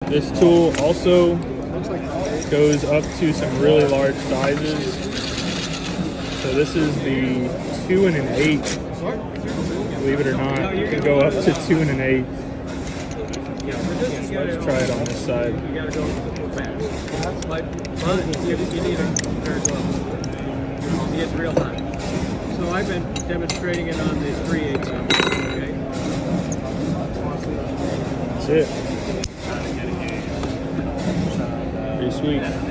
This tool also goes up to some really large sizes. So this is the 2 1/8. Believe it or not, you can go up to 2 1/8. Let's try it on this side. It's real hot. So I've been demonstrating it on the 3/8. Okay. That's it. Pretty sweet.